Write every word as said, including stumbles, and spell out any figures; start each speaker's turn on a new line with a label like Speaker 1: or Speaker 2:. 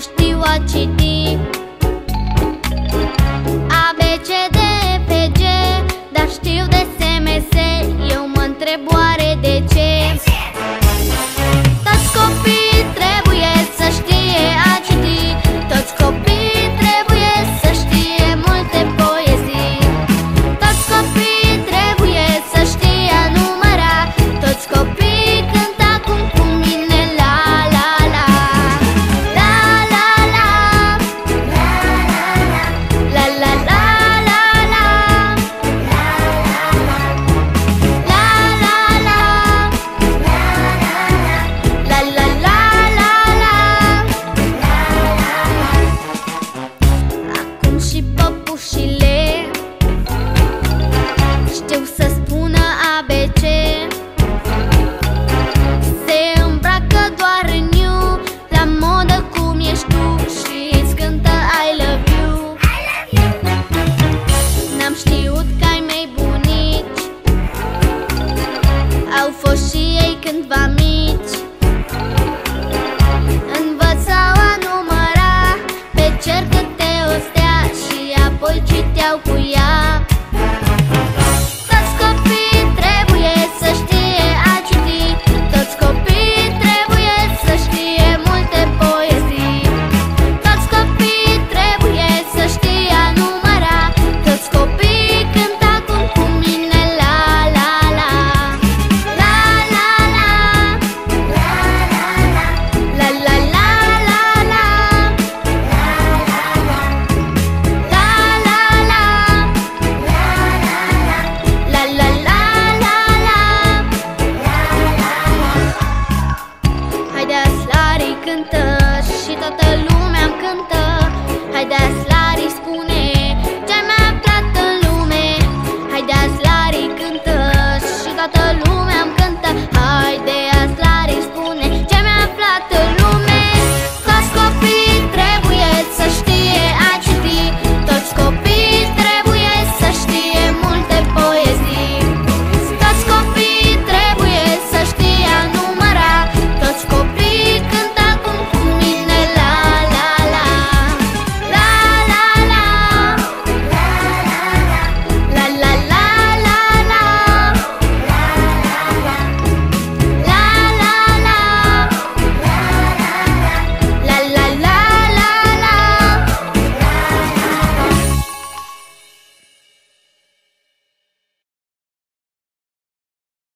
Speaker 1: știu a citi A, B, C, D, F, G, dar știu de S, M, S. Eu mă întreb oare de ce? Toți copiii trebuie să știe a citi, toți copiii trebuie să știe multe poezii, toți copiii trebuie să știe a număra, toți copiii cânt acum cu mine la la la. La la la, la la la, la la la, la la la, la la la, la la. Acum și păpușile știu să spună A, B, C. Se îmbracă doar în you, la modă cum ești tu, și îți cântă I love you. N-am știut că ai mei bunici au fost și ei cândva mici. Învățau a număra pe cer câte o stea și apoi citeau cu ea. Toți copiii trebuie să știe a citi, toți copiii trebuie să știe multe poezii, toți copiii trebuie să știe a număra, toți copiii cânt acum cu mine la la la. La la la, la la la, la la, la la la, la la la, la la. Haide Aslari cântă și toată lumea cântă. Haide Aslari spune ce mi-a aflat în lume. Haide Aslari